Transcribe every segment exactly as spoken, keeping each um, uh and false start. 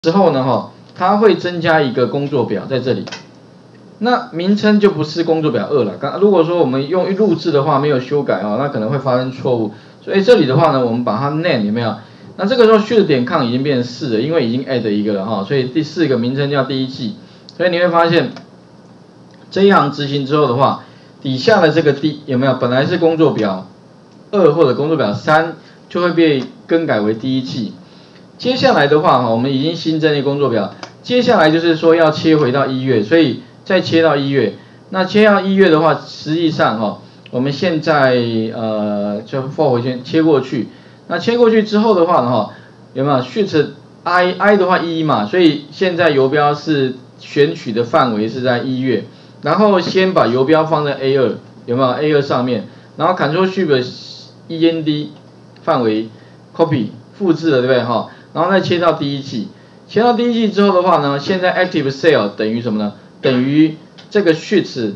之后呢，哈，它会增加一个工作表在这里。那名称就不是工作表二了。刚如果说我们用录制的话，没有修改哦，那可能会发生错误。所以这里的话呢，我们把它 name 有没有？那这个时候 shift 点 com 已经变成四了，因为已经 add 一个了哈，所以第四个名称叫第一季。所以你会发现这一行执行之后的话，底下的这个 D 有没有？本来是工作表二或者工作表三，就会被更改为第一季。接下来的话，我们已经新增了工作表。接下来就是说要切回到一月，所以再切到一月。那切到一月的话，实际上哈，我们现在呃就 for 回去切过去。那切过去之后的话呢，哈，有没有 shift I I 的话一嘛？所以现在游标是选取的范围是在一月，然后先把游标放在 A 二，有没有 A 二上面？然后 Ctrl Shift E N D 范围 copy 复制了，对不对哈？然后再切到第一季，切到第一季之后的话呢，现在 active cell 等于什么呢？等于这个 shift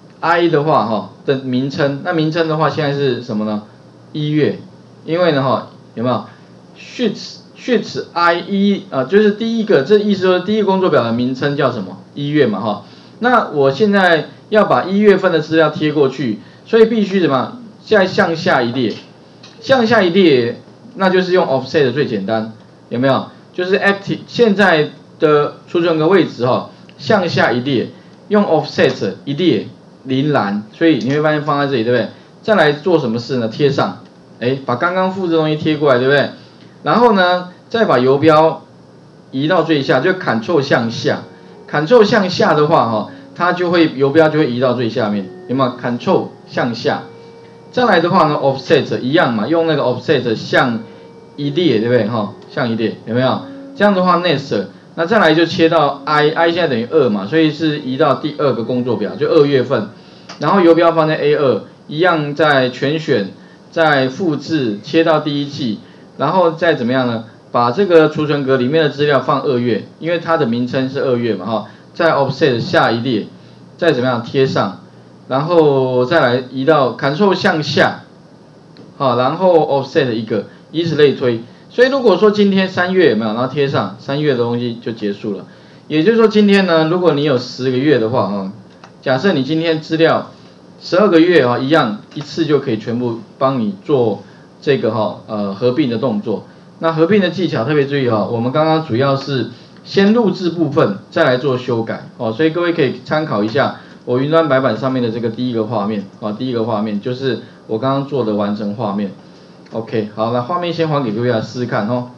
I 的话哈的名称，那名称的话现在是什么呢？一月，因为呢哈有没有 shift shift I 一啊、呃、就是第一个，这意思说第一个工作表的名称叫什么？一月嘛哈。那我现在要把一月份的资料贴过去，所以必须什么？再向下一列，向下一列，那就是用 offset 最简单。有没有？就是 active 现在的储存格位置哈、哦，向下一列，用 offset 一列零栏，所以你会发现放在这里，对不对？再来做什么事呢？贴上，哎，把刚刚复制的东西贴过来，对不对？然后呢，再把游标移到最下，就 Ctrl 向下 ，Ctrl 向下的话哈、哦，它就会游标就会移到最下面，有没有 ？Ctrl 向下，再来的话呢 ，offset 一样嘛，用那个 offset 向一列，对不对？哈，向一列有没有？这样的话 ，next， 那再来就切到 i，i 现在等于二嘛，所以是移到第二个工作表，就二月份。然后游标放在 A 二，一样在全选，再复制切到第一季，然后再怎么样呢？把这个储存格里面的资料放二月，因为它的名称是二月嘛，哈。再 offset 下一列，再怎么样贴上，然后再来移到 Ctrl 向下，好，然后 offset 一个。以此类推，所以如果说今天三月有没有，然后贴上三月的东西就结束了。也就是说今天呢，如果你有十个月的话啊，假设你今天资料十二个月啊，一样一次就可以全部帮你做这个哈呃合并的动作。那合并的技巧特别注意哈，我们刚刚主要是先录制部分，再来做修改哦，所以各位可以参考一下我云端白板上面的这个第一个画面啊，第一个画面就是我刚刚做的完成画面。OK， 好，那画面先还给各位来试试看哦。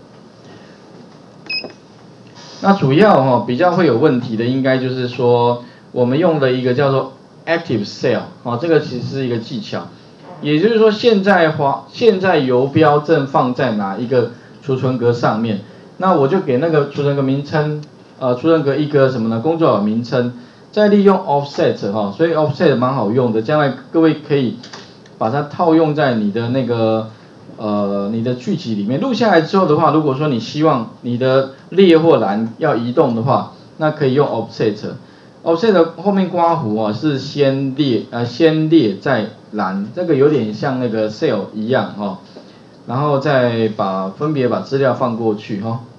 那主要哈、哦、比较会有问题的，应该就是说我们用的一个叫做 active cell， 哦，这个其实是一个技巧，也就是说现在滑现在游标正放在哪一个储存格上面，那我就给那个储存格名称，呃，储存格一个什么呢？工作表名称，再利用 offset 哈、哦，所以 offset 蛮好用的，将来各位可以把它套用在你的那个。呃，你的句集里面录下来之后的话，如果说你希望你的列或栏要移动的话，那可以用 offset。offset 后面括弧啊是先列呃先列再栏，这个有点像那个 cell 一样哈、哦，然后再把分别把资料放过去哈、哦。